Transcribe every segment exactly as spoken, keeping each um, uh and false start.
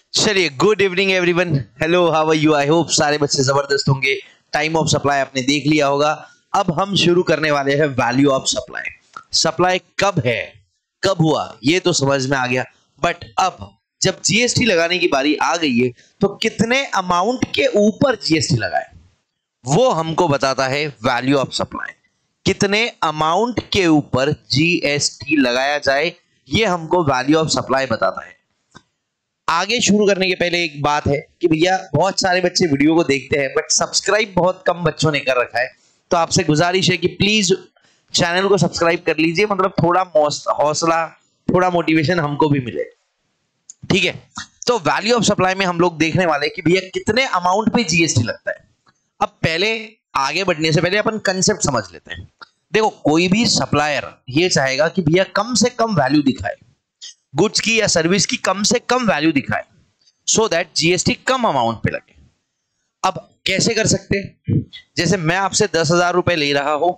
चलिए, good evening everyone. Hello, how are you? I hope सारे बच्चे जबरदस्त होंगे। टाइम ऑफ सप्लाई आपने देख लिया होगा। अब हम शुरू करने वाले हैं वैल्यू ऑफ सप्लाई। सप्लाई कब है, कब हुआ, ये तो समझ में आ गया, बट अब जब जीएसटी लगाने की बारी आ गई है तो कितने अमाउंट के ऊपर जीएसटी लगाए वो हमको बताता है वैल्यू ऑफ सप्लाई। कितने अमाउंट के ऊपर जीएसटी लगाया जाए ये हमको वैल्यू ऑफ सप्लाई बताता है। आगे शुरू करने के पहले एक बात है कि भैया बहुत सारे बच्चे वीडियो को देखते हैं बट सब्सक्राइब बहुत कम बच्चों ने कर रखा है, तो आपसे गुजारिश है कि प्लीज चैनल को सब्सक्राइब कर लीजिए, मतलब थोड़ा हौसला, थोड़ा मोटिवेशन हमको भी मिले। ठीक है, तो वैल्यू ऑफ सप्लाई में हम लोग देखने वाले कि भैया कितने अमाउंट पे जीएसटी लगता है। अब पहले आगे बढ़ने से पहले अपन कंसेप्ट समझ लेते हैं। देखो, कोई भी सप्लायर ये चाहेगा कि भैया कम से कम वैल्यू दिखाए, गुड्स की या सर्विस की कम से कम वैल्यू दिखाए, सो दैट जीएसटी कम अमाउंट पे लगे। अब कैसे कर सकते हैं? जैसे मैं आपसे दस हजार रुपए ले रहा हूं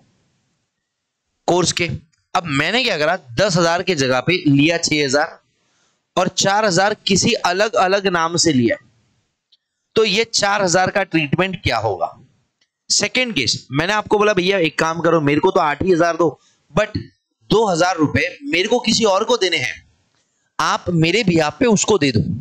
कोर्स के, अब मैंने क्या करा, दस हजार के जगह पे लिया छह हजार और चार हजार किसी अलग अलग नाम से लिया, तो ये चार हजार का ट्रीटमेंट क्या होगा? सेकेंड केस, मैंने आपको बोला भैया एक काम करो, मेरे को तो आठ ही हजार दो, बट दो हजार रुपए मेरे को किसी और को देने हैं, आप मेरे बिहाफ पे उसको दे दो,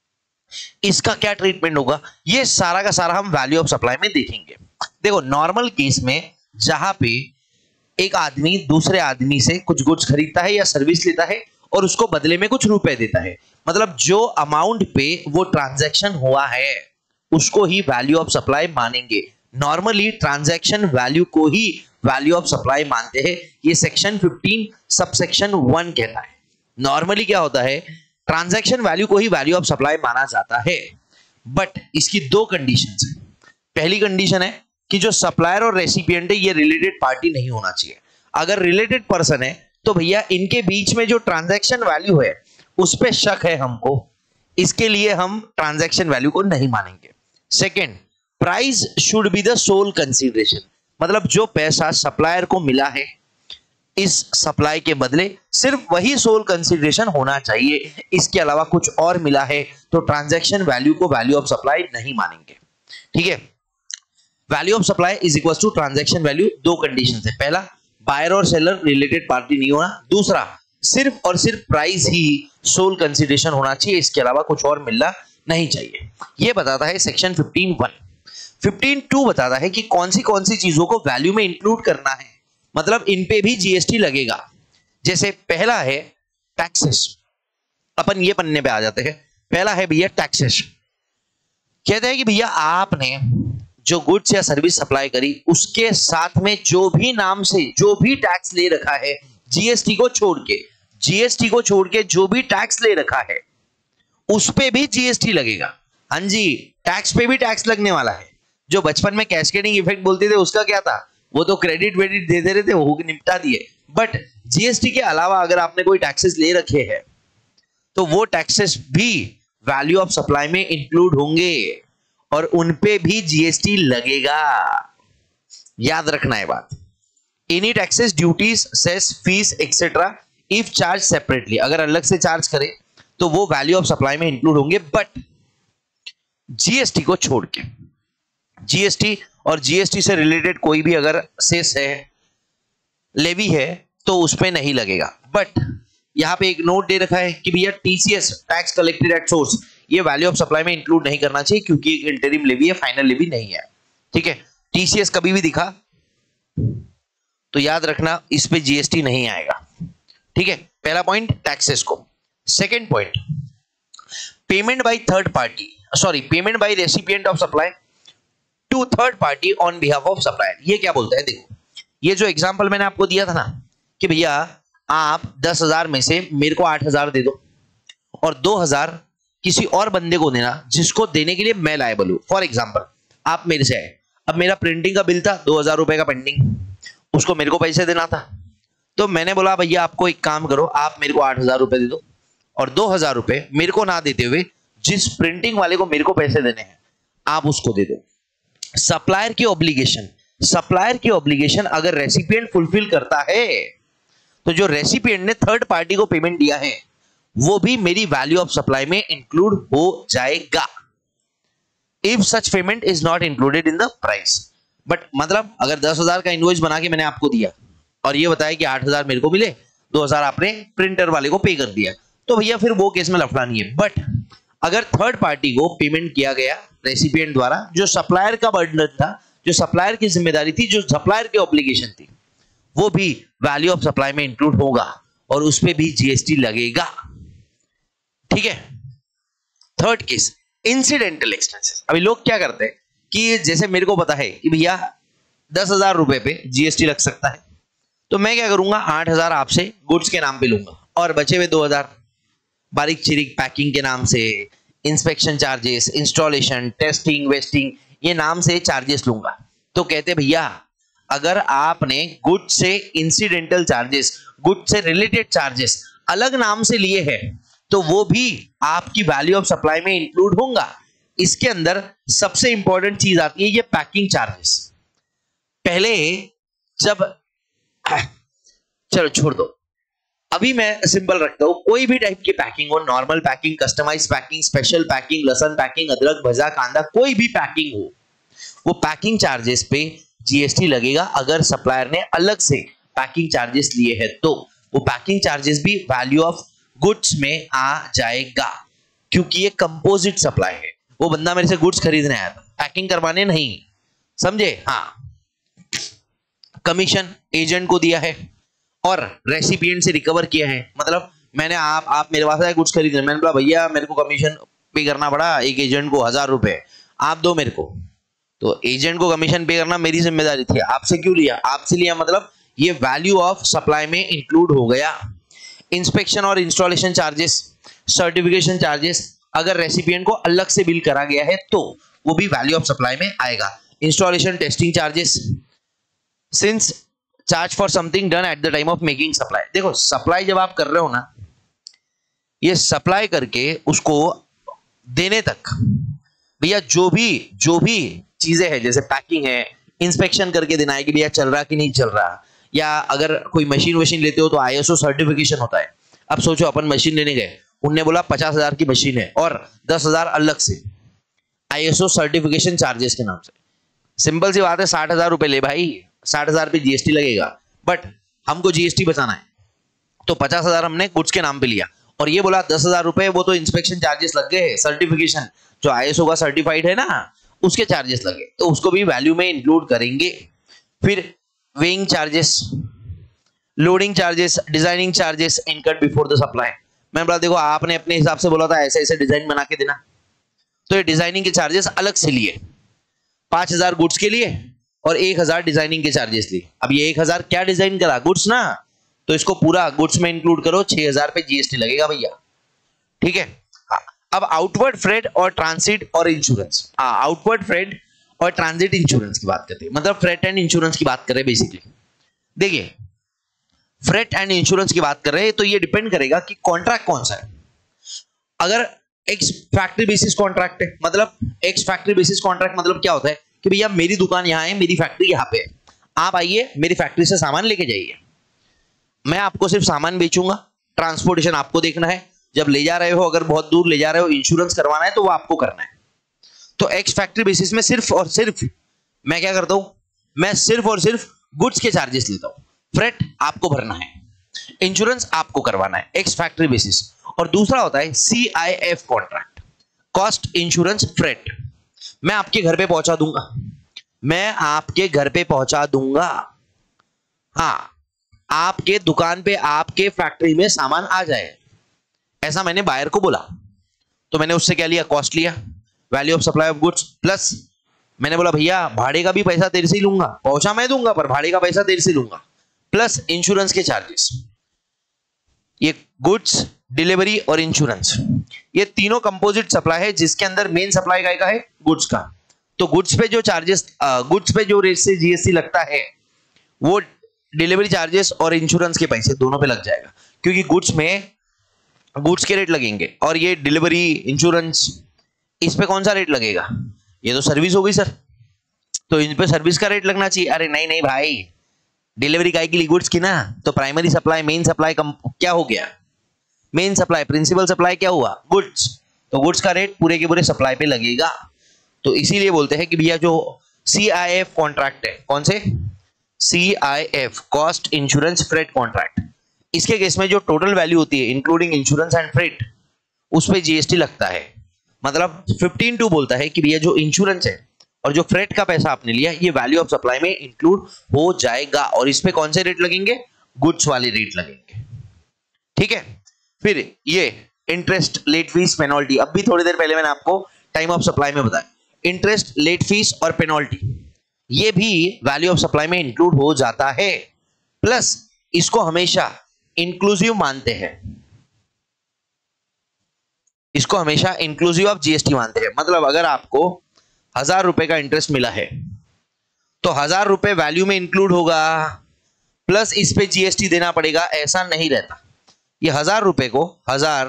इसका क्या ट्रीटमेंट होगा? ये सारा का सारा हम वैल्यू ऑफ सप्लाई में देखेंगे। देखो, नॉर्मल केस में जहां पे एक आदमी दूसरे आदमी से कुछ गुड्स खरीदता है या सर्विस लेता है और उसको बदले में कुछ रुपए देता है, मतलब जो अमाउंट पे वो ट्रांजैक्शन हुआ है उसको ही वैल्यू ऑफ सप्लाई मानेंगे। नॉर्मली ट्रांजैक्शन वैल्यू को ही वैल्यू ऑफ सप्लाई मानते हैं। ये सेक्शन फिफ्टीन सबसेक्शन वन कहता है। नॉर्मली क्या होता है, ट्रांजैक्शन वैल्यू को ही वैल्यू ऑफ सप्लाई माना जाता है, बट इसकी दो कंडीशंस हैं। पहली कंडीशन है कि जो सप्लायर और रेसिपिएंट है ये रिलेटेड पार्टी नहीं होना चाहिए। अगर रिलेटेड पर्सन है तो भैया इनके बीच में जो ट्रांजैक्शन वैल्यू है उस पर शक है हमको, इसके लिए हम ट्रांजैक्शन वैल्यू को नहीं मानेंगे। Second, price should be the sole consideration, मतलब जो पैसा सप्लायर को मिला है इस सप्लाई के बदले सिर्फ वही सोल कंसीडरेशन होना चाहिए, इसके अलावा कुछ और मिला है तो ट्रांजैक्शन वैल्यू को वैल्यू ऑफ सप्लाई नहीं मानेंगे। ठीक है, value of supply is equal to transaction value. दो कंडीशन है, पहला बायर और सेलर रिलेटेड पार्टी नहीं होना, दूसरा सिर्फ और सिर्फ प्राइस ही सोल कंसीडरेशन होना चाहिए, इसके अलावा कुछ और मिलना नहीं चाहिए। यह बताता है section fifteen one. Fifteen two बताता है कि कौन सी कौन सी चीजों को वैल्यू में इंक्लूड करना है, मतलब इन पे भी जीएसटी लगेगा। जैसे पहला है टैक्सेस, अपन ये पन्ने पे आ जाते हैं। पहला है भैया टैक्सेस। कहते हैं कि भैया आपने जो गुड्स या सर्विस सप्लाई करी उसके साथ में जो भी नाम से जो भी टैक्स ले रखा है, जीएसटी को छोड़ के जीएसटी को छोड़ के जो भी टैक्स ले रखा है उस पे भी जीएसटी लगेगा। हाँ जी, टैक्स पे भी टैक्स लगने वाला है। जो बचपन में कैस्केडिंग इफेक्ट बोलते थे उसका क्या था, वो तो क्रेडिट वेडिट दे दे रहे थे, वो निपटा दिए। बट जीएसटी के अलावा अगर आपने कोई टैक्सेस ले रखे हैं तो वो टैक्सेस भी वैल्यू ऑफ सप्लाई में इंक्लूड होंगे और उन पे भी जीएसटी लगेगा। याद रखना है बात। Any taxes, duties, cess, fees etcetera if charge separately, अगर अलग से चार्ज करे तो वो वैल्यू ऑफ सप्लाई में इंक्लूड होंगे, बट जीएसटी को छोड़ के। जीएसटी और जीएसटी से रिलेटेड कोई भी अगर सेस है, लेवी है, तो उस पे नहीं लगेगा। बट यहां पे एक नोट दे रखा है कि भैया TCS, tax collected at source, ये वैल्यू ऑफ सप्लाई में इंक्लूड नहीं करना चाहिए क्योंकि एक इंटरिम लेवी है, फाइनल लेवी नहीं है। ठीक है, टीसीएस कभी भी दिखा तो याद रखना इस पे जीएसटी नहीं आएगा। ठीक है, पहला पॉइंट टैक्सेस को। Second point, payment by third party, sorry payment by recipient of supply to third party on behalf of supplier. ये क्या बोलता है? देखो, ये जो एग्जांपल मैंने आपको दिया था ना कि भैया आप दस हजार में से मेरे को आठ हजार दे दो और दो हजार किसी और बंदे को देना जिसको देने के लिए मैं लायबल हूं। फॉर एग्जांपल, आप मेरे से आए, अब मेरा प्रिंटिंग का बिल था दो हजार रुपए का पेंडिंग, उसको मेरे को पैसे देना था, तो मैंने बोला भैया आपको एक काम करो, आप मेरे को आठ हजार रुपए दे दो और दो हजार रुपए मेरे को ना देते हुए जिस प्रिंटिंग वाले को मेरे को पैसे देने हैं आप उसको दे दो। सप्लायर की ऑब्लिगेशन, सप्लायर की ऑब्लिगेशन अगर रेसिपिएंट फुलफिल करता है तो जो रेसिपिएंट ने थर्ड पार्टी को पेमेंट दिया है वो भी मेरी वैल्यू ऑफ सप्लाई में इंक्लूड हो जाएगा। If such payment is not included in the price. But मतलब अगर दस हजार का इनवॉइस बना के मैंने आपको दिया और ये बताया कि आठ हजार मेरे को मिले, दो हजार आपने प्रिंटर वाले को पे कर दिया, तो भैया फिर वो केस में लफड़ा नहीं है। बट अगर थर्ड पार्टी को पेमेंट किया गया रेसिपिएंट द्वारा, जो सप्लायर का बर्डन था, जो सप्लायर की जिम्मेदारी थी, जो सप्लायर की ऑब्लिगेशन थी, वो भी वैल्यू ऑफ सप्लाई में इंक्लूड होगा और उस पे भी जीएसटी लगेगा। ठीक है। Third case, incidental expenses. अभी लोग क्या करते हैं कि जैसे मेरे को पता है कि भैया दस हजार रुपए पे जीएसटी लग सकता है, तो मैं क्या करूंगा, आठ हजार आपसे गुड्स के नाम पे लूंगा और बचे हुए दो हजार बारीक चिरीक पैकिंग के नाम से, inspection charges, installation, testing, wasting, ये नाम से चार्जेस लूंगा। तो कहते भैया अगर आपने गुड से इंसिडेंटल चार्जेस, गुड से रिलेटेड चार्जेस अलग नाम से लिए हैं, तो वो भी आपकी वैल्यू ऑफ सप्लाई में इंक्लूड होगा। इसके अंदर सबसे इंपॉर्टेंट चीज आती है ये पैकिंग चार्जेस। पहले जब चलो छोड़ दो, अभी मैं सिंपल रखता हूं, कोई भी टाइप की पैकिंग हो, normal packing, customize packing, special packing, लसन पैकिंग, अदरक भजा कांदा, कोई भी पैकिंग हो, वो पैकिंग चार्जेस पे जीएसटी लगेगा। अगर सप्लायर ने अलग से पैकिंग चार्जेस लिए हैं तो वो पैकिंग चार्जेस भी वैल्यू ऑफ गुड्स में आ जाएगा, क्योंकि ये कंपोजिट सप्लाई है। वो बंदा मेरे से गुड्स खरीदने आया था, पैकिंग करवाने नहीं, समझे? हाँ, कमीशन एजेंट को दिया है और रेसिपिएंट से रिकवर किया है। मतलब मैंने आप आप मेरे पास आए गुड्स खरीदने, मैंने बोला भैया मेरे को कमीशन पे करना पड़ा एक एजेंट को हजार रुपए, आप दो मेरे को। तो एजेंट को कमीशन पे करना मेरी जिम्मेदारी थी, आपसे क्यों लिया? आपसे लिया मतलब ये वैल्यू ऑफ सप्लाई में इंक्लूड हो गया। इंस्पेक्शन और इंस्टॉलेशन चार्जेस, सर्टिफिकेशन चार्जेस अगर रेसिपिएंट को अलग से बिल करा गया है तो वो भी वैल्यू ऑफ सप्लाई में आएगा। Installation testing charges, since charge for something done at the time of making supply. देखो सप्लाई जब आप कर रहे हो ना, ये सप्लाई करके उसको देने तक भैया जो भी जो भी चीजें हैं, जैसे पैकिंग है, इंस्पेक्शन करके देना है कि भैया चल रहा कि नहीं चल रहा, या अगर कोई मशीन वशीन लेते हो तो आईएसओ सर्टिफिकेशन होता है। अब सोचो अपन मशीन लेने गए, उनने बोला पचास हजार की मशीन है और दस हजार अलग से आईएसओ सर्टिफिकेशन चार्जेस के नाम से। सिंपल सी बात है, साठ हजार रुपए ले भाई, साठ हजार पे जीएसटी लगेगा, बट हमको जीएसटी बचाना है तो पचास हजार हमने गुड्स के नाम पे लिया और ये बोला दस हजार रुपए वो तो इंस्पेक्शन चार्जेस लग गए, सर्टिफिकेशन जो आईएसओ का सर्टिफाइड है ना उसके चार्जेस लगे, तो उसको भी वैल्यू में इंक्लूड करेंगे। फिर weighing charges, loading charges, designing charges incurred before the supply. मैं बोला देखो आपने अपने हिसाब से बोला था ऐसे ऐसे डिजाइन बना के देना, तो ये डिजाइनिंग के चार्जेस अलग से लिए, पांच हजार गुड्स के लिए और एक हजार डिजाइनिंग के चार्जेस लिए। अब ये एक हजार क्या डिजाइन करा, गुड्स ना, तो इसको पूरा गुड्स में इंक्लूड करो, छह हजार पे जीएसटी लगेगा भैया। ठीक है। अब आउटवर्ड फ्रेट और ट्रांसिट और इंश्योरेंस, हाँ आउटवर्ड फ्रेट और ट्रांजिट इंश्योरेंस की बात करते हैं, मतलब फ्रेट एंड इंश्योरेंस की बात कर रहे हैं बेसिकली। देखिए फ्रेट एंड इंश्योरेंस की बात कर रहे हैं तो ये डिपेंड करेगा कि कॉन्ट्रैक्ट कौन सा है। अगर एक्स फैक्ट्री बेसिस कॉन्ट्रैक्ट है, मतलब एक्स फैक्ट्री बेसिस कॉन्ट्रैक्ट मतलब क्या होता है कि भैया मेरी दुकान यहाँ है, मेरी फैक्ट्री यहाँ पे है, आप आइए मेरी फैक्ट्री से सामान लेके जाइए, मैं आपको सिर्फ सामान बेचूंगा, ट्रांसपोर्टेशन आपको देखना है, जब ले जा रहे हो अगर बहुत दूर ले जा रहे हो इंश्योरेंस करवाना है तो वो आपको करना है। तो एक्स फैक्ट्री बेसिस में सिर्फ और सिर्फ मैं क्या करता हूं, मैं सिर्फ और सिर्फ गुड्स के चार्जेस लेता हूं, फ्रेट आपको भरना है, इंश्योरेंस आपको करवाना है, एक्स फैक्ट्री बेसिस। और दूसरा होता है C I F contract, cost insurance freight, मैं आपके घर पे पहुंचा दूंगा, मैं आपके घर पे पहुंचा दूंगा, हाँ आपके दुकान पे आपके फैक्ट्री में सामान आ जाए, ऐसा मैंने बायर को बोला, तो मैंने उससे क्या लिया, कॉस्ट लिया, value of supply of goods, plus मैंने बोला भैया भाड़े का भी पैसा तेरे से ही लूंगा, पहुंचा मैं दूंगा पर भाड़े का पैसा तेरे से लूंगा, प्लस इंश्योरेंस के चार्जेस। ये गुड्स, डिलीवरी और इंश्योरेंस, ये तीनों कंपोजिट सप्लाई है जिसके अंदर मेन सप्लाई काय का है, गुड्स का। तो गुड्स पे जो चार्जेस, गुड्स पे जो रेट से जीएसटी लगता है वो डिलीवरी चार्जेस और इंश्योरेंस के पैसे दोनों पे लग जाएगा, क्योंकि गुड्स में गुड्स के रेट लगेंगे और ये डिलीवरी, इंश्योरेंस, इस पे कौन सा रेट लगेगा, ये तो सर्विस हो गई सर, तो इन पे सर्विस का रेट लगना चाहिए। अरे नहीं नहीं भाई, डिलीवरी काय के लिए गुड्स की ना, तो प्राइमरी सप्लाई, मेन सप्लाई क्या हो गया, मेन सप्लाई, प्रिंसिपल सप्लाई क्या हुआ, गुड्स, तो गुड्स का रेट पूरे के पूरे सप्लाई पे लगेगा। तो इसीलिए बोलते हैं कि भैया जो सी आई एफ कॉन्ट्रैक्ट है, कौन से, C I F, cost insurance freight contract, इसके केस में जो टोटल वैल्यू होती है इंक्लूडिंग इंश्योरेंस एंड फ्रेट, उस पे जीएसटी लगता है। मतलब फिफ्टीन टू बोलता है कि भैया जो इंश्योरेंस है और जो फ्रेट का पैसा आपने लिया ये वैल्यू ऑफ सप्लाई में इंक्लूड हो जाएगा, और इस पे कौन से रेट लगेंगे, गुड्स वाले रेट लगेंगे। ठीक है, फिर ये इंटरेस्ट, लेट फीस, पेनल्टी, अब भी थोड़ी देर पहले मैंने आपको टाइम ऑफ सप्लाई में बताया, इंटरेस्ट, लेट फीस और पेनल्टी ये भी वैल्यू ऑफ सप्लाई में इंक्लूड हो जाता है। प्लस इसको हमेशा इंक्लूसिव मानते हैं, इसको हमेशा इंक्लूसिव ऑफ जीएसटी मानते हैं। मतलब अगर आपको हजार रुपए का इंटरेस्ट मिला है तो हजार रुपए वैल्यू में इंक्लूड होगा, प्लस इस पे जीएसटी देना पड़ेगा, ऐसा नहीं रहता। ये हजार रुपए को हजार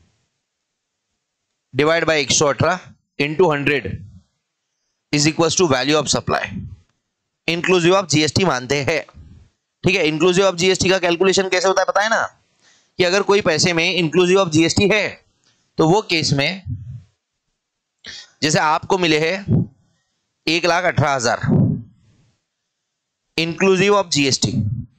डिवाइड बाय एक सौ अठारह into hundred is equal to value of supply, inclusive of GST मानते हैं। ठीक है, इंक्लूसिव ऑफ जीएसटी का कैलकुलेशन कैसे होता है पता है ना, कि अगर कोई पैसे में इंक्लूसिव ऑफ जीएसटी है तो वो केस में जैसे आपको मिले हैं एक लाख अठारह हजार inclusive of GST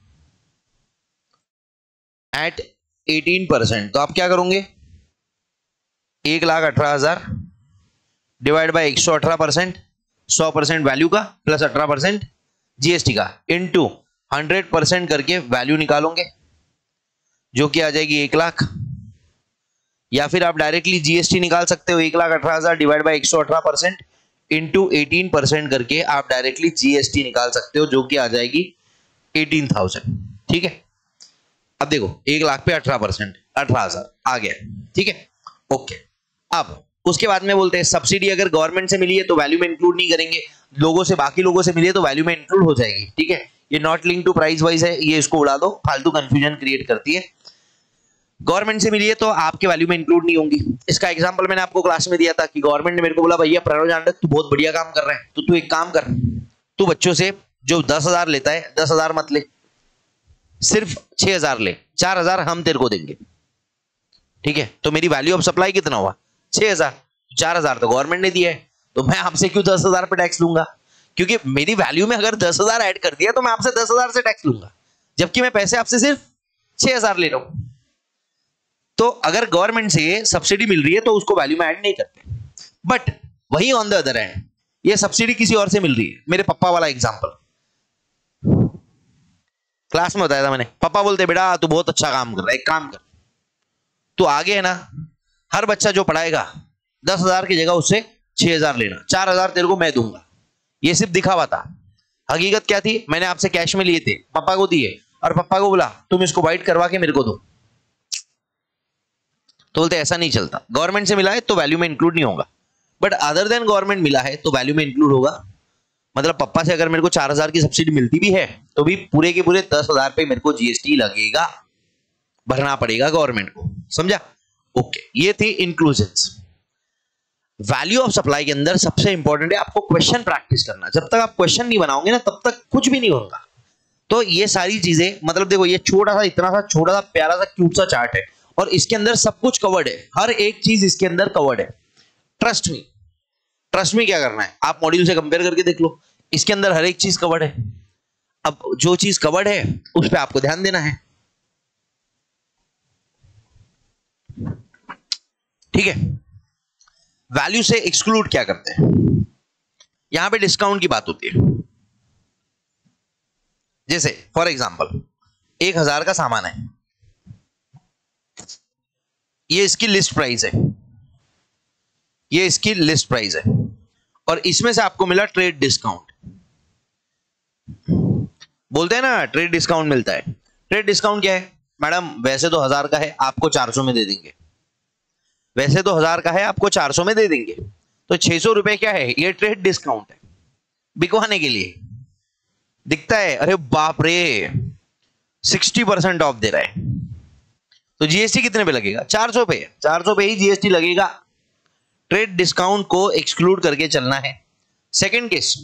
at eighteen percent, तो आप क्या करोगे, एक लाख अठारह हजार डिवाइड बाय एक सौ अठारह परसेंट, सौ परसेंट वैल्यू का प्लस अठारह परसेंट जीएसटी का इनटू हंड्रेड परसेंट करके वैल्यू निकालोगे जो कि आ जाएगी एक लाख। या फिर आप डायरेक्टली जीएसटी निकाल सकते हो, एक लाख अठारह हजार डिवाइड बाय एक सौ अठारह परसेंट इंटू एटीन परसेंट करके आप डायरेक्टली जीएसटी निकाल सकते हो जो कि आ जाएगी एटीन थाउजेंड। ठीक है, अब देखो एक लाख पे अठारह परसेंट अठारह हजार आ गया। ठीक है, ओके। अब उसके बाद में बोलते हैं सब्सिडी अगर गवर्नमेंट से मिली है तो वैल्यू में इंक्लूड नहीं करेंगे, लोगों से, बाकी लोगों से मिली है तो वैल्यू में इंक्लूड हो जाएगी। ठीक है, ये not link to price wise है, ये इसको उड़ा दो, फालतू कंफ्यूजन क्रिएट करती है। गवर्नमेंट से मिली है तो आपके वैल्यू में इंक्लूड नहीं होंगी। इसका एग्जांपल मैंने आपको क्लास में दिया था कि गवर्नमेंट ने मेरे को बोला भैया प्रणव जांडक तू बहुत बढ़िया काम कर रहा है, तो तू एक काम कर, तू बच्चों से जो दस हजार लेता है दस हजार मत ले, सिर्फ छह हजार ले, चार हजार हम तेरे को देंगे। ठीक है, तो मेरी वैल्यू ऑफ सप्लाई कितना हुआ, छह हजार, चार हजार तो गवर्नमेंट ने दिया है, तो मैं आपसे क्यों दस हजार पे टैक्स लूंगा, क्योंकि मेरी वैल्यू में अगर दस हजार ऐड कर दिया तो मैं आपसे दस हजार से टैक्स लूंगा, जबकि मैं पैसे आपसे सिर्फ छह हजार ले रहा हूं। तो अगर गवर्नमेंट से सब्सिडी मिल रही है तो उसको वैल्यू में ऐड नहीं करते। बट वही ऑन द अदर हैंड ये सब्सिडी किसी और से मिल रही है, मेरे पापा वाला एग्जांपल क्लास में बताया था मैंने, पापा बोलते बेटा तू बहुत अच्छा काम कर रहा है, एक काम कर तू आगे है ना, हर बच्चा जो पढ़ाएगा दस हजार की जगह उससे छह हजार लेना, चार हजार तेरे को मैं दूंगा। ये सिर्फ दिखावा था, हकीकत क्या थी, मैंने आपसे कैश में लिए थे, पापा को दिए और पापा को बोला तुम इसको वाइट करवा के मेरे को दो, तो बोलते ऐसा नहीं चलता, गवर्नमेंट से मिला है तो वैल्यू में इंक्लूड नहीं होगा, बट अदर देन गवर्नमेंट मिला है तो वैल्यू में इंक्लूड होगा। मतलब पापा से अगर मेरे को चार हजार की सब्सिडी मिलती भी है तो भी पूरे के पूरे दस हजार पे मेरे को जीएसटी लगेगा, भरना पड़ेगा गवर्नमेंट को, समझा? ओके, ये थी इंक्लूजन्स। वैल्यू ऑफ सप्लाई के अंदर सबसे इंपॉर्टेंट है आपको क्वेश्चन प्रैक्टिस करना। जब तक आप क्वेश्चन नहीं बनाओगे ना तब तक कुछ भी नहीं होगा। तो ये सारी चीजें, मतलब देखो ये छोटा सा, इतना सा छोटा सा प्यारा सा क्यूट सा चार्ट है और इसके अंदर सब कुछ कवर्ड है, हर एक चीज इसके अंदर कवर्ड है। ट्रस्ट मी, ट्रस्ट मी क्या करना है, आप मॉड्यूल से कंपेयर करके देख लो, इसके अंदर हर एक चीज कवर्ड है। अब जो चीज कवर्ड है उस पर आपको ध्यान देना है, ठीक है? वैल्यू से एक्सक्लूड क्या करते हैं, यहां पे डिस्काउंट की बात होती है। जैसे फॉर एग्जांपल एक हजार का सामान है, ये इसकी लिस्ट प्राइस है, ये इसकी लिस्ट प्राइस है और इसमें से आपको मिला ट्रेड डिस्काउंट। बोलते हैं ना ट्रेड डिस्काउंट मिलता है। ट्रेड डिस्काउंट क्या है मैडम, वैसे तो हजार का है आपको चार सौ में दे देंगे, वैसे तो हजार का है आपको चार सौ में दे देंगे, तो छह सौ रुपए क्या है, ये ट्रेड डिस्काउंट है, बिकवाने के लिए। दिखता है अरे बाप रे साठ परसेंट ऑफ दे रहा है, तो जीएसटी कितने पे लगेगा, चार सौ पे, चार सौ पे ही जीएसटी लगेगा। ट्रेड डिस्काउंट को एक्सक्लूड करके चलना है। सेकंड केस,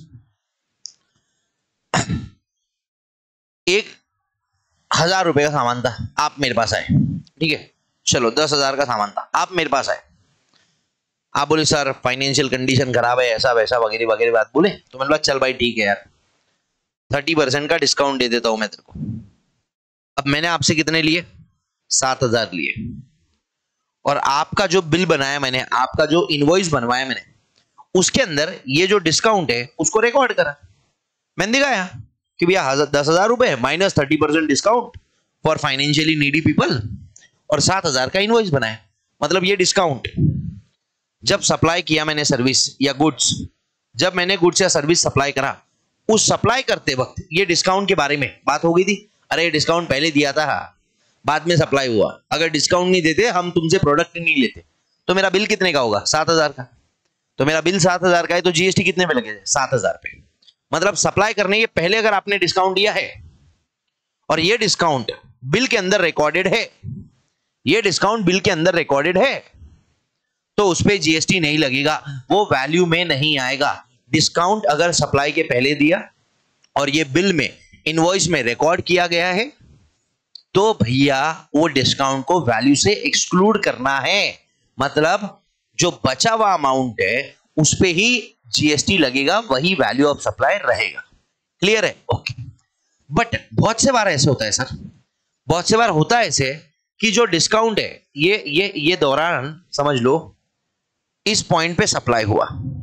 एक हजार रुपए का सामान था, आप मेरे पास आए, ठीक है, चलो दस हजार का सामान था, आप मेरे पास आए, आप बोले सर फाइनेंशियल कंडीशन खराब है, ऐसा वैसा वगैरह वगैरह बात बोले, तो मेरे पास चल भाई ठीक है यार, थर्टी परसेंट का डिस्काउंट दे देता हूं मैं तेरे को। अब मैंने आपसे कितने लिए, सात हजार लिए, और आपका जो बिल बनाया मैंने, आपका जो इनवॉइस बनवाया मैंने, उसके अंदर ये जो डिस्काउंट है उसको रिकॉर्ड करा, मैंने दिखाया कि भैया दस हजार रुपए minus thirty percent discount for financially needy people, और सात हजार का इनवॉइस बनाया। मतलब ये डिस्काउंट जब सप्लाई किया मैंने सर्विस या गुड्स, जब मैंने गुड्स या सर्विस सप्लाई करा, उस सप्लाई करते वक्त ये डिस्काउंट के बारे में बात हो गई थी, अरे डिस्काउंट पहले दिया था, बाद में सप्लाई हुआ, अगर डिस्काउंट नहीं देते हम तुमसे प्रोडक्ट नहीं लेते, तो मेरा बिल कितने का होगा, सात हजार का। तो मेरा बिल सात हजार का है, तो जीएसटी कितने पे लगे, सात हजार पे। मतलब सप्लाई करने के पहले अगर आपने डिस्काउंट दिया है और ये डिस्काउंट बिल के अंदर रिकॉर्डेड है, ये डिस्काउंट बिल के अंदर रिकॉर्डेड है, तो उस पे जीएसटी नहीं लगेगा, वो वैल्यू में नहीं आएगा। डिस्काउंट अगर सप्लाई के पहले दिया और ये बिल में इनवॉइस में रिकॉर्ड किया गया है, तो भैया वो डिस्काउंट को वैल्यू से एक्सक्लूड करना है। मतलब जो बचा हुआ अमाउंट है उस पे ही जीएसटी लगेगा, वही वैल्यू ऑफ सप्लाई रहेगा। क्लियर है? ओके। बट बहुत से बार ऐसे होता है सर, बहुत से बार होता है ऐसे कि जो डिस्काउंट है ये ये ये दौरान समझ लो इस पॉइंट पे सप्लाई हुआ,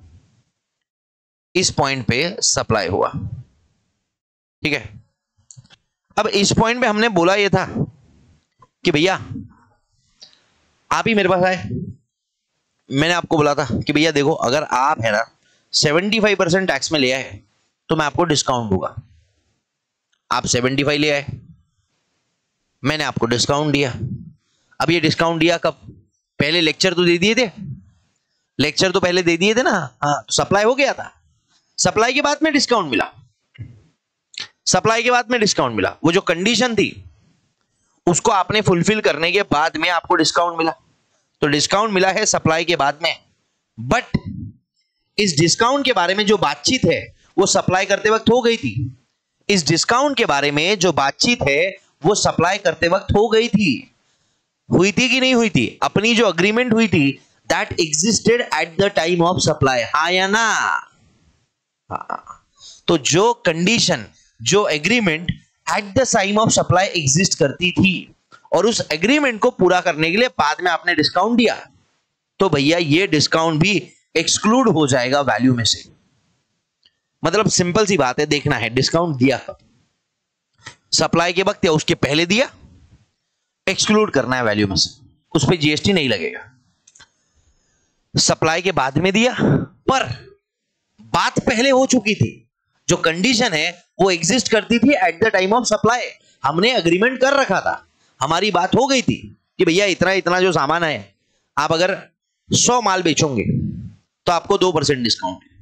इस पॉइंट पे सप्लाई हुआ, ठीक है। अब इस पॉइंट पे हमने बोला ये था कि भैया आप ही मेरे पास आए, मैंने आपको बोला था कि भैया देखो अगर आप है ना पचहत्तर परसेंट टैक्स में ले आए तो मैं आपको डिस्काउंट दूंगा। आप पचहत्तर ले आए, मैंने आपको डिस्काउंट दिया। अब ये डिस्काउंट दिया कब, पहले लेक्चर तो दे दिए थे, लेक्चर तो पहले दे दिए थे ना, हाँ, तो सप्लाई हो गया था, सप्लाई के बाद में डिस्काउंट मिला, सप्लाई के बाद में डिस्काउंट मिला, वो जो कंडीशन थी उसको आपने फुलफिल करने के बाद में आपको डिस्काउंट मिला, तो डिस्काउंट मिला है सप्लाई के बाद में। बट इस डिस्काउंट के बारे में जो बातचीत है वो सप्लाई करते वक्त हो गई थी, इस डिस्काउंट के बारे में जो बातचीत है वो सप्लाई करते वक्त हो गई थी, हुई थी कि नहीं हुई थी? अपनी जो अग्रीमेंट हुई थी that existed at the time of supply, हाँ या ना? हाँ। तो जो कंडीशन, जो agreement at the time of supply exist करती थी और उस एग्रीमेंट को पूरा करने के लिए बाद में आपने डिस्काउंट दिया, तो भैया ये डिस्काउंट भी एक्सक्लूड हो जाएगा वैल्यू में से। मतलब सिंपल सी बात है, देखना है डिस्काउंट दिया कब, सप्लाई के वक्त या उसके पहले दिया, एक्सक्लूड करना है वैल्यू में से, उस पर जीएसटी नहीं लगेगा। सप्लाई के बाद में दिया पर बात पहले हो चुकी थी, जो कंडीशन है वो एग्जिस्ट करती थी at the time of supply, हमने अग्रीमेंट कर रखा था, हमारी बात हो गई थी कि भैया इतना इतना जो सामान है, आप अगर सौ माल बेचोगे तो आपको दो परसेंट डिस्काउंट है,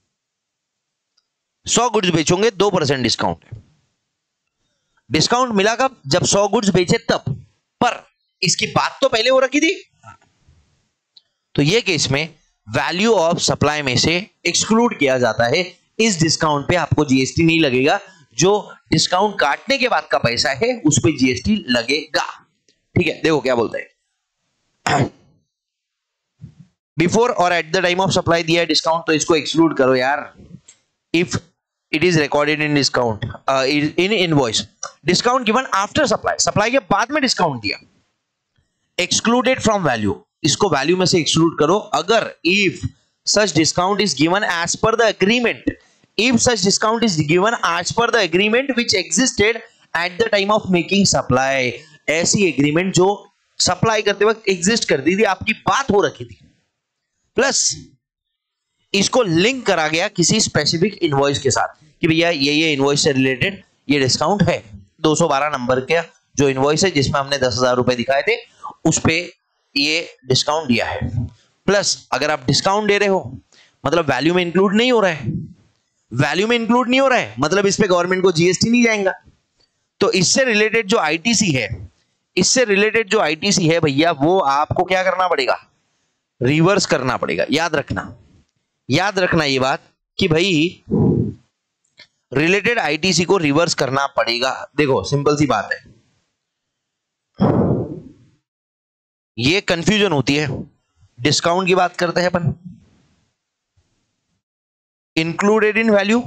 सौ गुड्स बेचोगे दो परसेंट डिस्काउंट है। डिस्काउंट मिला कब, जब सौ गुड्स बेचे तब, पर इसकी बात तो पहले हो रखी थी। तो ये केस में वैल्यू ऑफ सप्लाई में से एक्सक्लूड किया जाता है, इस डिस्काउंट पे आपको जीएसटी नहीं लगेगा, जो डिस्काउंट काटने के बाद का पैसा है उस पे जीएसटी लगेगा। ठीक है, देखो क्या बोलते हैं, बिफोर और at the time of supply दिया है डिस्काउंट, तो इसको एक्सक्लूड करो यार। If it is recorded in discount in invoice, discount given after supply, supply के बाद में डिस्काउंट दिया, एक्सक्लूडेड फ्रॉम वैल्यू, इसको वैल्यू में से एक्सक्लूड करो। अगर if such discount is given as per the agreement, if such discount is given as per the agreement which existed at the time of making supply, ऐसी agreement जो supply करते वक्त exist करती थी, आपकी बात हो रखी थी, प्लस इसको लिंक करा गया किसी स्पेसिफिक इनवॉइस के साथ कि भैया ये ये इनवॉइस से रिलेटेड ये डिस्काउंट है, दो सौ बारह नंबर का जो इनवॉइस है जिसमें हमने दस हजार रुपए दिखाए थे उस पे ये डिस्काउंट दिया है। प्लस अगर आप डिस्काउंट दे रहे हो मतलब वैल्यू में इंक्लूड नहीं हो रहा है, वैल्यू में इंक्लूड नहीं हो रहा है मतलब इस पे गवर्नमेंट को जीएसटी नहीं जाएगा। तो इससे रिलेटेड जो आईटीसी है, इससे रिलेटेड जो आईटीसी है भैया वो आपको क्या करना पड़ेगा, रिवर्स करना पड़ेगा। याद रखना, याद रखना ये बात कि भाई रिलेटेड आईटीसी को रिवर्स करना पड़ेगा। देखो सिंपल सी बात है, ये कंफ्यूजन होती है। डिस्काउंट की बात करते हैं अपन, इंक्लूडेड इन वैल्यू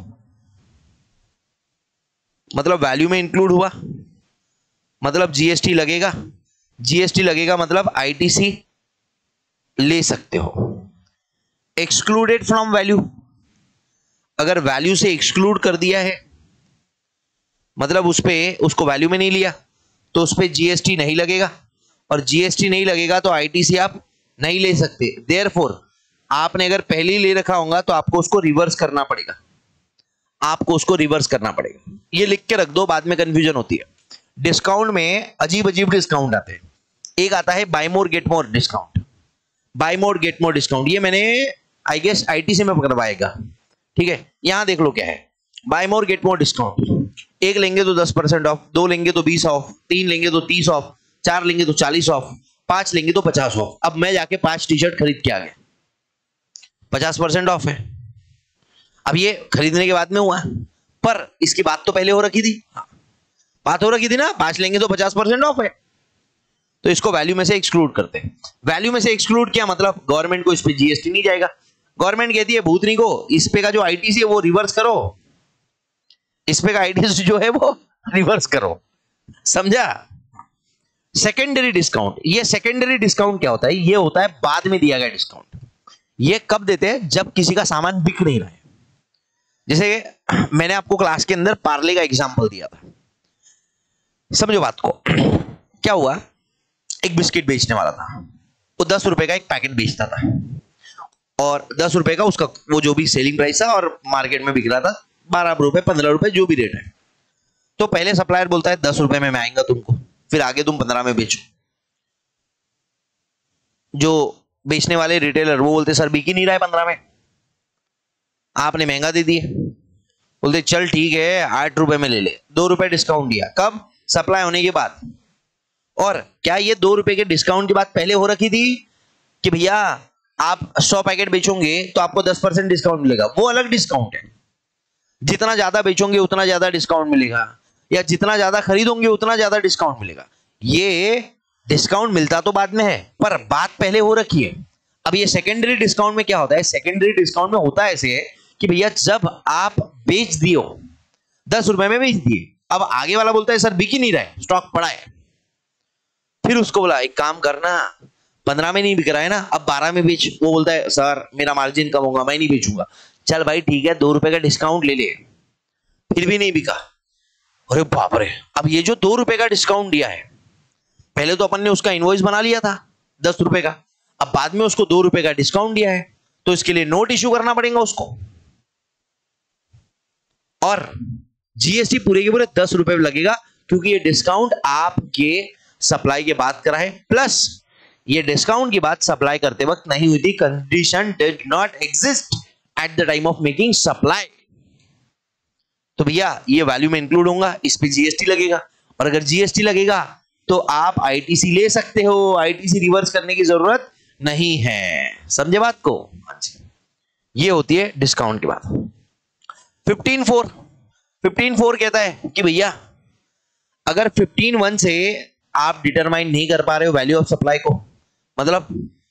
मतलब वैल्यू में इंक्लूड हुआ, मतलब जीएसटी लगेगा, जीएसटी लगेगा मतलब आईटीसी ले सकते हो। एक्सक्लूडेड फ्रॉम वैल्यू, अगर वैल्यू से एक्सक्लूड कर दिया है मतलब उस पे उसको वैल्यू में नहीं लिया तो उस पे जीएसटी नहीं लगेगा, और जीएसटी नहीं लगेगा तो आईटीसी आप नहीं ले सकते। देयरफॉर आपने अगर पहले ही ले रखा होगा तो आपको उसको रिवर्स करना पड़ेगा, आपको उसको रिवर्स करना पड़ेगा। ये लिख के रख दो, बाद में कंफ्यूजन होती है। डिस्काउंट में अजीब अजीब डिस्काउंट आते हैं। एक आता है buy more get more discount, buy more get more discount, ये मैंने आई गेस आईटीसी में पकड़वाएगा, ठीक है। यहां देख लो क्या है, buy more get more discount, एक लेंगे तो दस परसेंट ऑफ, दो लेंगे तो बीस ऑफ, तीन लेंगे तो तीस ऑफ, चार लेंगे तो चालीस ऑफ, पांच लेंगे तो पचास ऑफ। अब मैं जाके पांच टी शर्ट खरीद के आ गया, पचास परसेंट ऑफ है। अब ये खरीदने के बाद में हुआ, पर इसकी बात तो पहले हो रखी थी, बात हो रखी थी ना, पांच लेंगे तो पचास परसेंट ऑफ है, तो इसको वैल्यू में से एक्सक्लूड करते हैं। वैल्यू में से एक्सक्लूड किया मतलब गवर्नमेंट को इस पे जीएसटी नहीं जाएगा। गवर्नमेंट कहती है भूतनी को इस पे का जो आईटीसी है वो रिवर्स करो, इस पे का आईटीसी जो है वो रिवर्स करो, समझा। सेकेंडरी डिस्काउंट, ये सेकेंडरी डिस्काउंट क्या होता है, ये होता है बाद में दिया गया डिस्काउंट। ये कब देते हैं, जब किसी का सामान बिक नहीं रहा है। जैसे मैंने आपको क्लास के अंदर पार्ले का एग्जांपल दिया था, समझो बात को। क्या हुआ, एक बिस्किट बेचने वाला था, वो दस रुपए का एक पैकेट बेचता था, और दस रुपए का उसका वो जो भी सेलिंग प्राइस था, और मार्केट में बिक रहा था बारह रुपए पंद्रह रुपए जो भी रेट है। तो पहले सप्लायर बोलता है दस रुपए में मैं आएगा तुमको, फिर आगे तुम पंद्रह में बेचो। जो बेचने वाले रिटेलर वो बोलते सर बिक ही नहीं रहा है पंद्रह में, आपने महंगा दे दिए। बोलते चल ठीक है आठ रुपए में ले ले, दो रुपए डिस्काउंट दिया। कब, सप्लाई होने के बाद। और क्या ये दो रुपए के डिस्काउंट की बात पहले हो रखी थी कि भैया आप सौ पैकेट बेचोगे तो आपको दस परसेंट डिस्काउंट मिलेगा, वो अलग डिस्काउंट है। जितना ज्यादा बेचोगे उतना ज्यादा डिस्काउंट मिलेगा, या जितना ज्यादा खरीदोगे उतना ज्यादा डिस्काउंट मिलेगा। ये डिस्काउंट मिलता तो बाद में है, पर बात पहले हो रखी है। अब ये सेकेंडरी डिस्काउंट में क्या होता है, सेकेंडरी डिस्काउंट में होता है ऐसे कि भैया जब आप बेच दियो, दस रुपए में बेच दिए, अब आगे वाला बोलता है सर बिक ही नहीं रहा है, स्टॉक पड़ा है। फिर उसको बोला एक काम करना, पंद्रह में नहीं बिक रहा है ना, अब बारह में बेच। वो बोलता है सर मेरा मार्जिन कम होगा, मैं नहीं बेचूंगा। चल भाई ठीक है, दो रुपए का डिस्काउंट ले ले, फिर भी नहीं बिका। अरे बाप रे, अब ये जो दो रुपए का डिस्काउंट दिया है, पहले तो अपन ने उसका इनवॉइस बना लिया था दस रुपए का, अब बाद में उसको दो रुपए का डिस्काउंट दिया है, तो इसके लिए नोट इश्यू करना पड़ेगा उसको, और जीएसटी पूरे के पूरे दस रुपए लगेगा, क्योंकि ये डिस्काउंट आपके सप्लाई के बाद करा है, प्लस ये डिस्काउंट की बात सप्लाई करते वक्त नहीं हुई थी। Condition did not exist at the time of making supply. तो भैया ये वैल्यू में इंक्लूड होगा, इस पे जीएसटी लगेगा, और अगर जीएसटी लगेगा तो आप आईटीसी ले सकते हो, आईटीसी रिवर्स करने की जरूरत नहीं है। समझे बात को? अच्छा, ये होती है डिस्काउंट की बात। फिफ्टीन फोर फिफ्टीन फोर कहता है कि भैया अगर फिफ्टीन वन से आप डिटरमाइन नहीं कर पा रहे हो वैल्यू ऑफ सप्लाई को, मतलब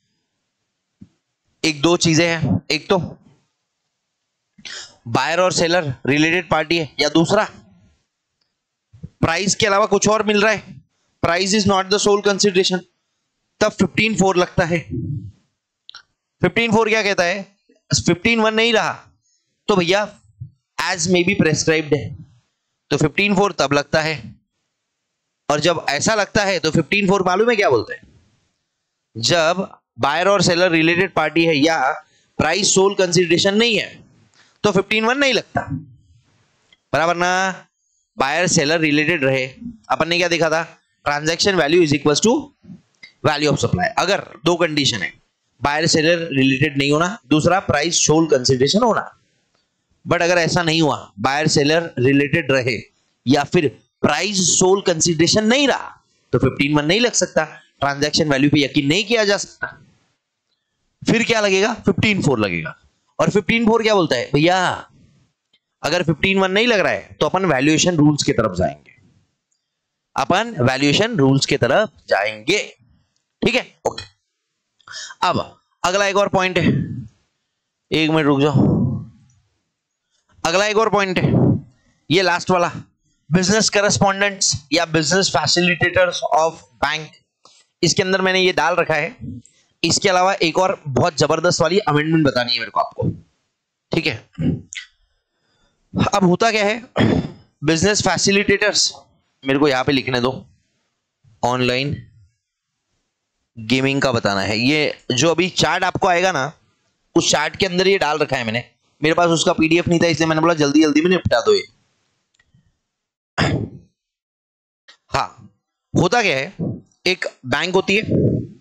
एक दो चीजें हैं, एक तो बायर और सेलर रिलेटेड पार्टी है, या दूसरा प्राइस के अलावा कुछ और मिल रहा है, price is not the sole consideration, तब फिफ्टीन फोर लगता है। फिफ्टीन फोर क्या कहता है, फिफ्टीन वन नहीं रहा तो भैया एज मे बी प्रेस्क्राइब्ड है, तो फिफ्टीन फोर तब लगता है। और जब ऐसा लगता है तो फिफ्टीन फोर मालूम है क्या बोलते हैं, जब बायर और सेलर रिलेटेड पार्टी है या प्राइस सोल कंसिडरेशन नहीं है तो फिफ्टीन वन नहीं लगता, बराबर ना। बायर सेलर रिलेटेड रहे, अपन ने क्या देखा था, transaction value is equal to value of supply. अगर दो कंडीशन है, बायर सेलर रिलेटेड नहीं होना, दूसरा प्राइस सोल कंसिडरेशन होना। बट अगर ऐसा नहीं हुआ, बायर सेलर रिलेटेड रहे या फिर प्राइस सोल कंसिडरेशन नहीं रहा, तो फिफ्टीन वन नहीं लग सकता, ट्रांजैक्शन वैल्यू पे यकीन नहीं किया जा सकता। फिर क्या लगेगा, फिफ्टीन फोर लगेगा। और फिफ्टीन फोर क्या बोलता है, भैया अगर फिफ्टीन वन नहीं लग रहा है तो अपन वैल्यूएशन रूल्स की तरफ जाएंगे, अपन वैल्यूएशन रूल्स की तरफ जाएंगे। ठीक है, ओके। अब अगला एक और पॉइंट है, एक मिनट रुक जाओ, अगला एक और पॉइंट है, ये लास्ट वाला, बिजनेस करस्पॉन्डेंट्स या बिजनेस फैसिलिटेटर्स ऑफ बैंक। इसके अंदर मैंने ये डाल रखा है। इसके अलावा एक और बहुत जबरदस्त वाली अमेंडमेंट बतानी है मेरे को आपको, ठीक है। अब होता क्या है, बिजनेस फैसिलिटेटर्स, मेरे को यहां पे लिखने दो, ऑनलाइन गेमिंग का बताना है। ये जो अभी चार्ट आपको आएगा ना, उस चार्ट के अंदर ये डाल रखा है मैंने, मेरे पास उसका पीडीएफ नहीं था इसलिए मैंने बोला जल्दी जल्दी में निपटा दो ये। हाँ, होता क्या है, एक बैंक होती है,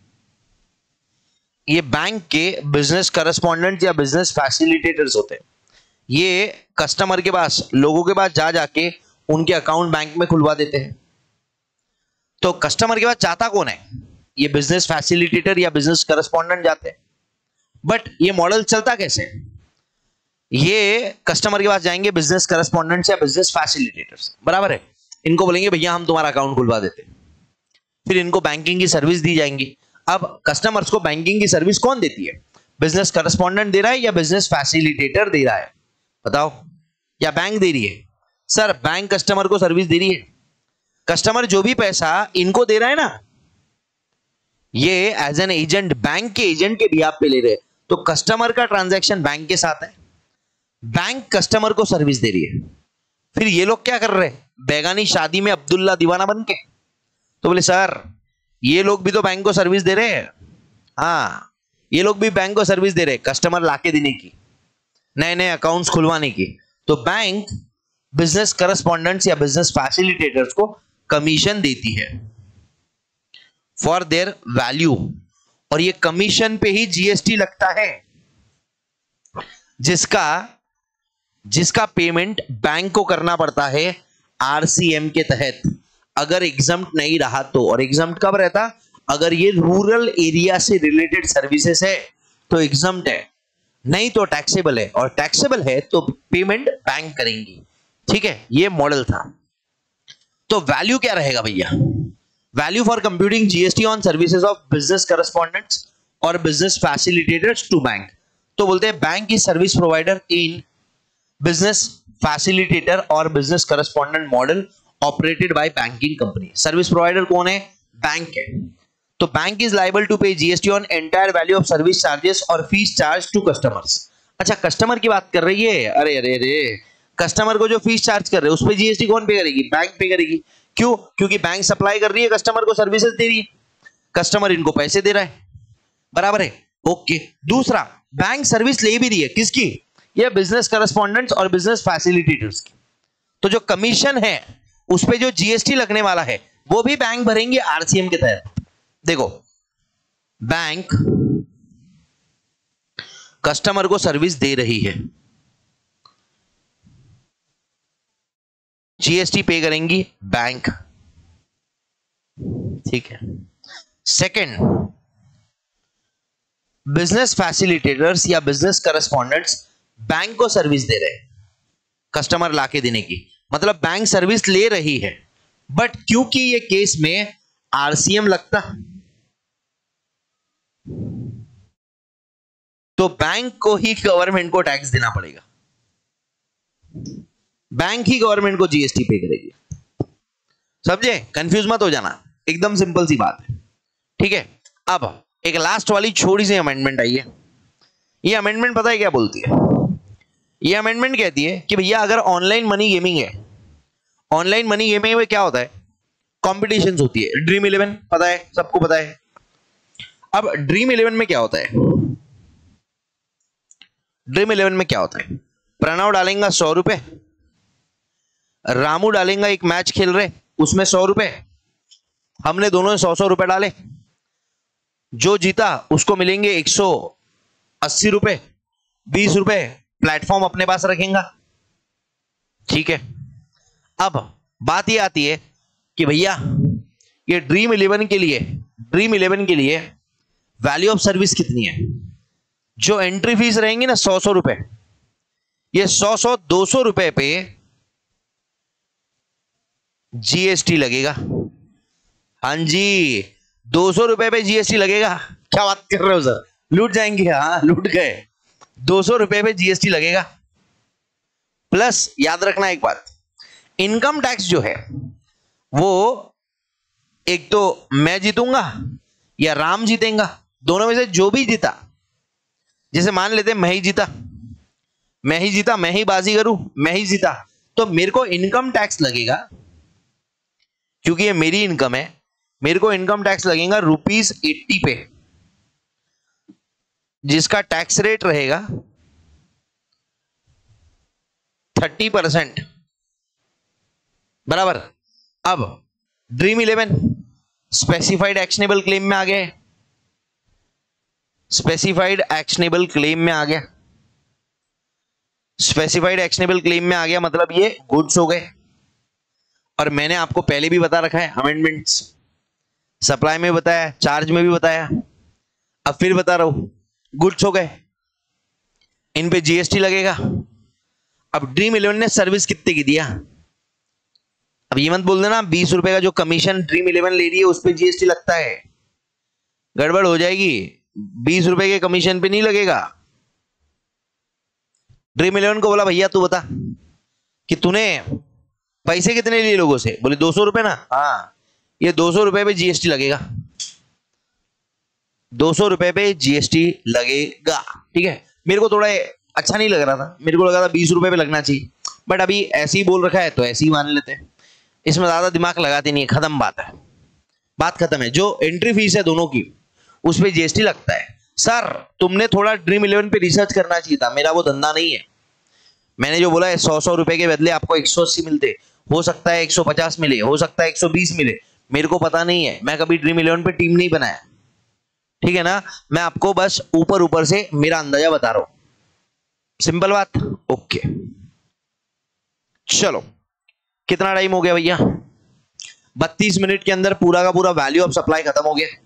ये बैंक के बिजनेस करस्पॉन्डेंट या बिजनेस फैसिलिटेटर्स होते हैं। ये कस्टमर के पास, लोगों के पास जा जाके उनके अकाउंट बैंक में खुलवा देते हैं। तो कस्टमर के पास जाता कौन है, ये बिजनेस फैसिलिटेटर या बिजनेस करस्पॉन्डेंट जाते हैं। बट ये मॉडल चलता कैसे, ये कस्टमर के पास जाएंगे बिजनेस करस्पॉन्डेंट्स या बिजनेस फैसिलिटेटर्स, बराबर है। इनको बोलेंगे भैया हम तुम्हारा अकाउंट खुलवा देते हैं, फिर इनको बैंकिंग की सर्विस दी जाएंगी। अब कस्टमर्स को बैंकिंग की सर्विस कौन देती है, बिजनेस करस्पॉन्डेंट दे रहा है या बिजनेस फैसिलिटेटर दे रहा है, बताओ, या बैंक दे रही है? सर बैंक कस्टमर को सर्विस दे रही है। कस्टमर जो भी पैसा इनको दे रहा है ना, ये एज एन एजेंट, बैंक के एजेंट के बिहाफ पे ले रहे हैं। तो कस्टमर का ट्रांजैक्शन बैंक के साथ है, बैंक कस्टमर को सर्विस दे रही है। फिर ये लोग क्या कर रहे हैं, बेगानी शादी में अब्दुल्ला दीवाना बन के। तो बोले सर ये लोग भी तो बैंक को सर्विस दे रहे हैं। हाँ, ये लोग भी बैंक को सर्विस दे रहे हैं, कस्टमर लाके देने की, नए नए अकाउंट्स खुलवाने की। तो बैंक बिजनेस करस्पॉन्डेंट्स या बिजनेस फैसिलिटेटर्स को कमीशन देती है फॉर देयर वैल्यू, और ये कमीशन पे ही जीएसटी लगता है, जिसका जिसका पेमेंट बैंक को करना पड़ता है आरसीएम के तहत। अगर एग्जम्प्ट नहीं रहा तो, और एग्जम्प्ट कब रहता, अगर ये रूरल एरिया से रिलेटेड सर्विसेज है तो एग्जम्प्ट है, नहीं तो टैक्सेबल है, और टैक्सेबल है तो पेमेंट बैंक करेंगी। ठीक है, ये मॉडल था। तो वैल्यू क्या रहेगा भैया, value for computing GST on services of business correspondents और बिजनेस फैसिलिटेटर्स टू बैंक। तो बोलते हैं बैंक की service provider in business facilitator और business correspondent model operated by banking company. Service provider कौन है, बैंक है। तो bank is liable to pay GST on entire value of service charges और फीस चार्ज टू कस्टमर्स। अच्छा, customer की बात कर रही है, अरे अरे अरे कस्टमर को जो फीस चार्ज कर रहे हैं उस पे जीएसटी कौन पे करेगी, बैंक पे करेगी। क्यों, क्योंकि बैंक सप्लाई कर रही है, कस्टमर को सर्विसेज दे रही है, कस्टमर इनको पैसे दे रहा है, बराबर है, ओके। दूसरा, बैंक सर्विस ले भी रही है, किसकी, ये बिजनेस करस्पॉन्डेंट्स और बिजनेस फैसिलिटेटर्स की। तो जो कमीशन है उस पे जो जीएसटी लगने वाला है वो भी बैंक भरेंगे आरसीएम के तहत। देखो, बैंक कस्टमर को सर्विस दे रही है, जीएसटी पे करेंगी बैंक, ठीक है। सेकंड, बिजनेस फैसिलिटेटर्स या बिजनेस करस्पॉन्डेंट्स बैंक को सर्विस दे रहे हैं, कस्टमर लाके देने की, मतलब बैंक सर्विस ले रही है, बट क्योंकि ये केस में आरसीएम लगता तो बैंक को ही गवर्नमेंट को टैक्स देना पड़ेगा, बैंक ही गवर्नमेंट को जीएसटी पे करेगी। समझे, कंफ्यूज मत हो जाना, एकदम सिंपल सी बात है, ठीक है। अब एक लास्ट वाली छोटी सी अमेंडमेंट आई है। ये अमेंडमेंट पता है क्या बोलती है, ये अमेंडमेंट कहती है कि भैया अगर ऑनलाइन मनी गेमिंग है, ऑनलाइन मनी गेमिंग में क्या होता है, कॉम्पिटिशंस होती है, ड्रीम इलेवन पता है, सबको पता है। अब ड्रीम इलेवन में क्या होता है, ड्रीम इलेवन में क्या होता है, प्रणव डालेगा सौ रुपए, रामू डालेगा, एक मैच खेल रहे उसमें सौ रुपए, हमने दोनों ने सौ सौ रुपए डाले, जो जीता उसको मिलेंगे एक सौ अस्सी रुपए, बीस रुपए प्लेटफॉर्म अपने पास रखेगा, ठीक है। अब बात ये आती है कि भैया ये ड्रीम इलेवन के लिए, ड्रीम इलेवन के लिए वैल्यू ऑफ सर्विस कितनी है, जो एंट्री फीस रहेंगी ना सौ सौ रुपए, ये सौ सौ दो सौ रुपए पे जीएसटी लगेगा। हाँ जी, दो सौ रुपए पे जीएसटी लगेगा। क्या बात कर रहे हो सर, लूट जाएंगे? हाँ लूट गए। दो सौ रुपए पे जीएसटी लगेगा। प्लस याद रखना एक बात, इनकम टैक्स जो है वो एक तो मैं जीतूंगा या राम जीतेगा, दोनों में से जो भी जीता, जैसे मान लेते हैं मैं ही जीता, मैं ही जीता मैं ही बाजी करूं, मैं ही जीता, तो मेरे को इनकम टैक्स लगेगा, क्योंकि ये मेरी इनकम है, मेरे को इनकम टैक्स लगेगा रुपीस एट्टी पे, जिसका टैक्स रेट रहेगा थर्टी परसेंट बराबर। अब Dream Eleven specified actionable claim में आ गया, स्पेसिफाइड एक्शनेबल क्लेम में आ गया, स्पेसिफाइड एक्शनेबल क्लेम में आ गया मतलब ये गुड्स हो गए। और मैंने आपको पहले भी बता रखा है, अमेंडमेंट्स सप्लाई में बताया, चार्ज में भी बताया, अब फिर बता रहा हूं, गुड्स हो गए, इन पे जीएसटी लगेगा। अब ड्रीम इलेवन ने सर्विस कितने की दिया? अब ये मत बोल देना बीस रुपए का जो कमीशन ड्रीम इलेवन ले रही है उस पे जीएसटी लगता है, गड़बड़ हो जाएगी। बीस रुपए के कमीशन पे नहीं लगेगा। ड्रीम इलेवन को बोला भैया तू बता कि तूने पैसे कितने लिए लोगों से, बोले दो सौ रुपए ना, हाँ ये दो सौ रुपए पे जीएसटी लगेगा, दो सौ रुपए पे जीएसटी लगेगा। ठीक है, मेरे को थोड़ा अच्छा नहीं लग रहा था, मेरे को लगा था बीस रुपए पे लगना चाहिए, बट अभी ऐसे ही बोल रखा है तो ऐसे ही मान लेते हैं, इसमें ज्यादा दिमाग लगाते नहीं है, खत्म बात है, बात खत्म है। जो एंट्री फीस है दोनों की उस पे जीएसटी लगता है। सर तुमने थोड़ा ड्रीम इलेवन पे रिसर्च करना चाहिए था, मेरा वो धंधा नहीं है। मैंने जो बोला है सौ सौ रुपए के बदले आपको एक सौ अस्सी मिलते, हो सकता है एक सौ पचास मिले, हो सकता है एक सौ बीस मिले, मेरे को पता नहीं है, मैं कभी ड्रीम इलेवन पे टीम नहीं बनाया, ठीक है ना, मैं आपको बस ऊपर ऊपर से मेरा अंदाजा बता रहा हूं, सिंपल बात। ओके चलो, कितना टाइम हो गया भैया? बत्तीस मिनट के अंदर पूरा का पूरा वैल्यू ऑफ सप्लाई खत्म हो गया।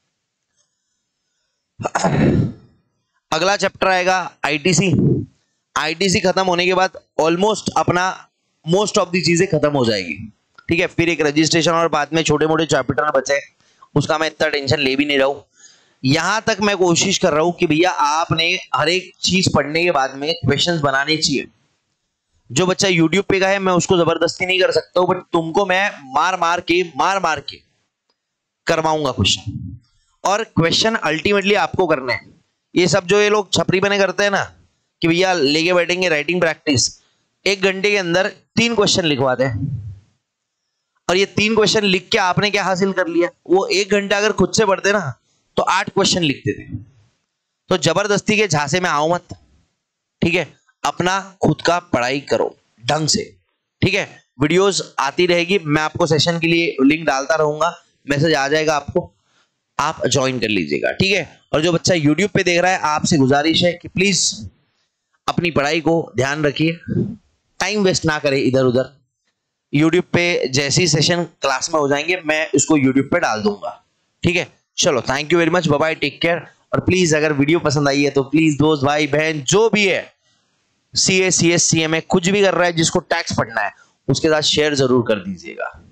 अगला चैप्टर आएगा आईटीसी। आईटीसी खत्म होने के बाद ऑलमोस्ट अपना मोस्ट ऑफ दी चीजें खत्म हो जाएगी। ठीक है, फिर एक रजिस्ट्रेशन और बाद में छोटे मोटे चैप्टर बचे, उसका मैं इतना टेंशन ले भी नहीं रहा हूं। यहां तक मैं कोशिश कर रहा हूं कि भैया आपने हर एक चीज पढ़ने के बाद में क्वेश्चंस बनाने चाहिए। जो बच्चा यूट्यूब पे का है मैं उसको जबरदस्ती नहीं कर सकता हूं, बट तुमको मैं मार मार के मार मार के करवाऊंगा क्वेश्चन, और क्वेश्चन अल्टीमेटली आपको करना है। ये सब जो ये लोग छपरी बने करते हैं ना कि भैया लेके बैठेंगे राइटिंग प्रैक्टिस, एक घंटे के अंदर तीन क्वेश्चन लिखवाते हैं, और ये तीन क्वेश्चन लिख के आपने क्या हासिल कर लिया? वो एक घंटा अगर खुद से पढ़ते ना तो आठ क्वेश्चन लिखते थे। तो जबरदस्ती के झांसे में आओ मत, ठीक है, अपना खुद का पढ़ाई करो ढंग से। ठीक है, वीडियोस आती रहेगी, मैं आपको सेशन के लिए लिंक डालता रहूंगा, मैसेज आ जाएगा आपको, आप ज्वाइन कर लीजिएगा। ठीक है, और जो बच्चा यूट्यूब पे देख रहा है आपसे गुजारिश है कि प्लीज अपनी पढ़ाई को ध्यान रखिए, टाइम वेस्ट ना करें इधर उधर। यूट्यूब पे जैसे ही सेशन क्लास में हो जाएंगे मैं इसको यूट्यूब पे डाल दूंगा। ठीक है, चलो thank you very much, bye bye, take care. और प्लीज अगर वीडियो पसंद आई है तो प्लीज दोस्त भाई बहन जो भी है सी ए C S C M A कुछ भी कर रहा है जिसको टैक्स पढ़ना है उसके साथ शेयर जरूर कर दीजिएगा।